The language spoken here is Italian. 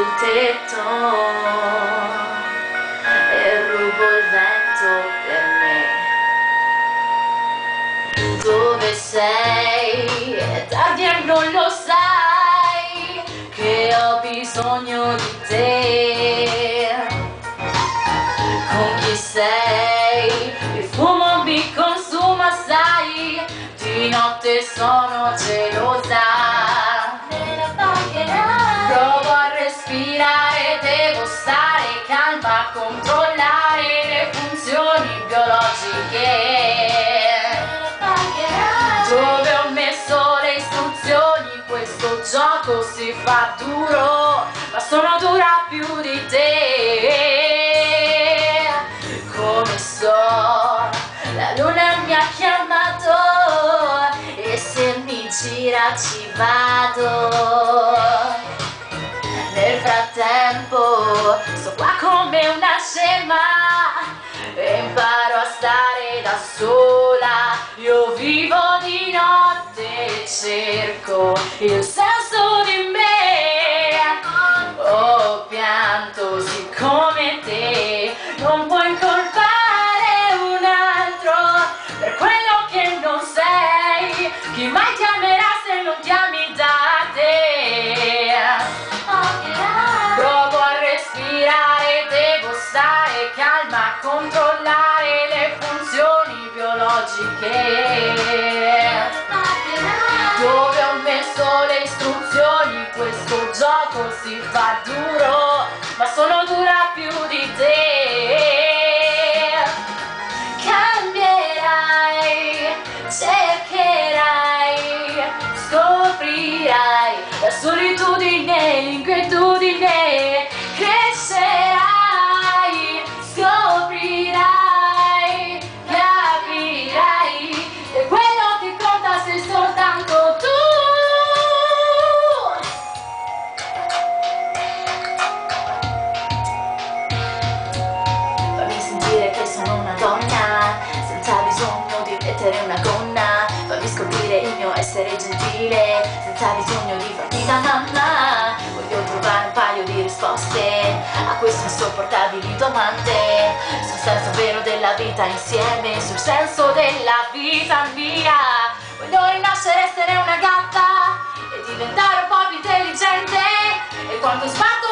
sul tetto e rubo il vento per me. Dove sei? È tardi e non lo sai che ho bisogno di te. Con chi sei? Il fumo mi consuma, sai, di notte sono gelosa. Provo a respirare, devo stare calma, controllare le funzioni biologiche. Dove ho messo le istruzioni, questo gioco si fa duro, ma sono dura più di te. Come so, la luna mi ha chiamato e se mi gira ci vado. Nel frattempo sto qua come una scema e imparo a stare da sola. Io vivo di notte e cerco il senso di me. Ho pianto siccome te, non puoi incolpare un altro per quello che non sei. Chi mai ti amerà se non ti ami da te? Provo a respirare, devo stare calma, controllare le funzioni biologiche. Dove ho messo le istruzioni, questo gioco si fa duro, ma sono dura più di te. Cambierai, cercherai, scoprirai la solitudine, l'inquietudine, crescerai, scoprirai, capirai che quello che conta sei soltanto tu. Fammi sentire che sono una donna senza bisogno di mettere una gonna. Fammi scoprire il mio essere gentile senza bisogno di farti da mamma. Voglio trovare un paio di risposte a queste insopportabili domande sul senso vero della vita insieme, sul senso della vita mia. Voglio rinascere, essere una gatta e diventare un po' più intelligente. E quando sbatto